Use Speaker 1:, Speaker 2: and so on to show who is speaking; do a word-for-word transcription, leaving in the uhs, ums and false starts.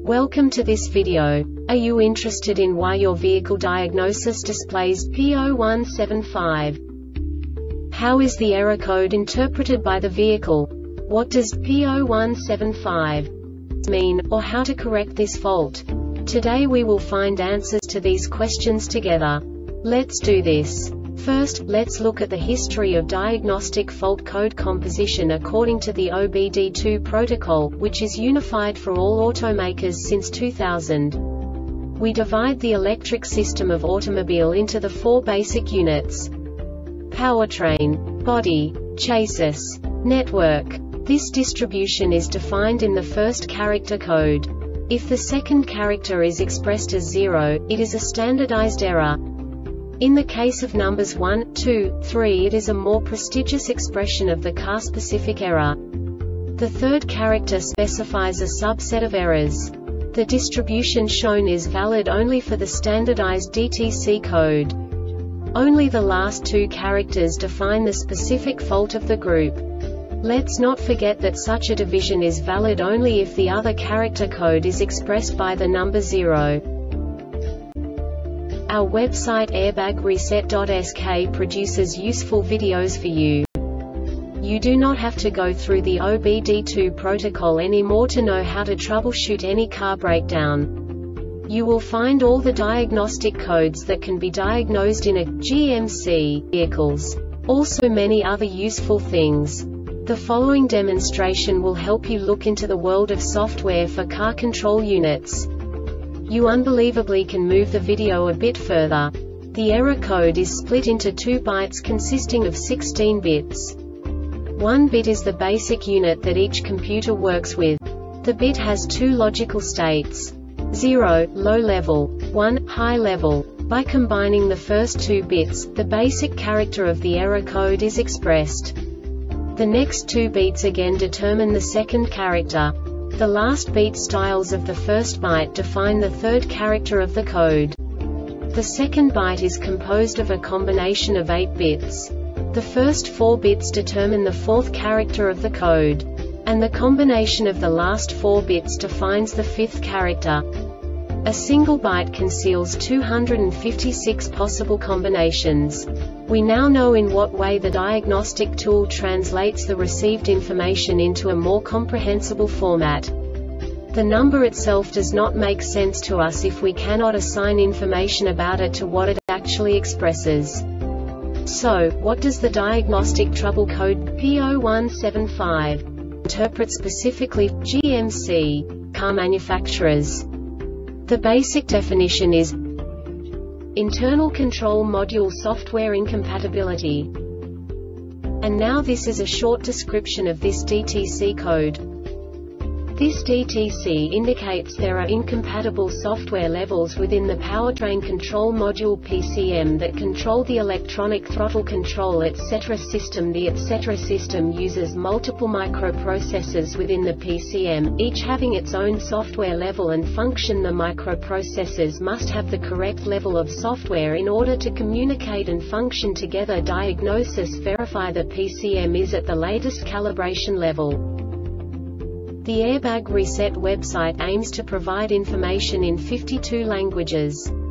Speaker 1: Welcome to this video. Are you interested in why your vehicle diagnosis displays P zero one seven five? How is the error code interpreted by the vehicle? What does P zero one seven five mean, or how to correct this fault? Today we will find answers to these questions together. Let's do this. First, let's look at the history of diagnostic fault code composition according to the O B D two protocol, which is unified for all automakers since two thousand. We divide the electric system of automobile into the four basic units: powertrain, body, chassis, network. This distribution is defined in the first character code. If the second character is expressed as zero, it is a standardized error. In the case of numbers one, two, three, it is a more prestigious expression of the car-specific error. The third character specifies a subset of errors. The distribution shown is valid only for the standardized D T C code. Only the last two characters define the specific fault of the group. Let's not forget that such a division is valid only if the other character code is expressed by the number zero. Our website airbag reset dot S K produces useful videos for you. You do not have to go through the O B D two protocol anymore to know how to troubleshoot any car breakdown. You will find all the diagnostic codes that can be diagnosed in a G M C vehicles. Also many other useful things. The following demonstration will help you look into the world of software for car control units. You unbelievably can move the video a bit further. The error code is split into two bytes consisting of sixteen bits. One bit is the basic unit that each computer works with. The bit has two logical states: zero, low level, one, high level. By combining the first two bits, the basic character of the error code is expressed. The next two beats again determine the second character. The last beat styles of the first byte define the third character of the code. The second byte is composed of a combination of eight bits. The first four bits determine the fourth character of the code. And the combination of the last four bits defines the fifth character. A single byte conceals two hundred fifty-six possible combinations. We now know in what way the diagnostic tool translates the received information into a more comprehensible format. The number itself does not make sense to us if we cannot assign information about it to what it actually expresses. So, what does the diagnostic trouble code P zero one seven five interpret specifically for G M C car manufacturers? The basic definition is internal control module software incompatibility. And now this is a short description of this D T C code. This D T C indicates there are incompatible software levels within the powertrain control module P C M that control the electronic throttle control et cetera system. The et cetera system uses multiple microprocessors within the P C M, each having its own software level and function. The microprocessors must have the correct level of software in order to communicate and function together. Diagnosis verify the P C M is at the latest calibration level. The Airbag Reset website aims to provide information in fifty-two languages.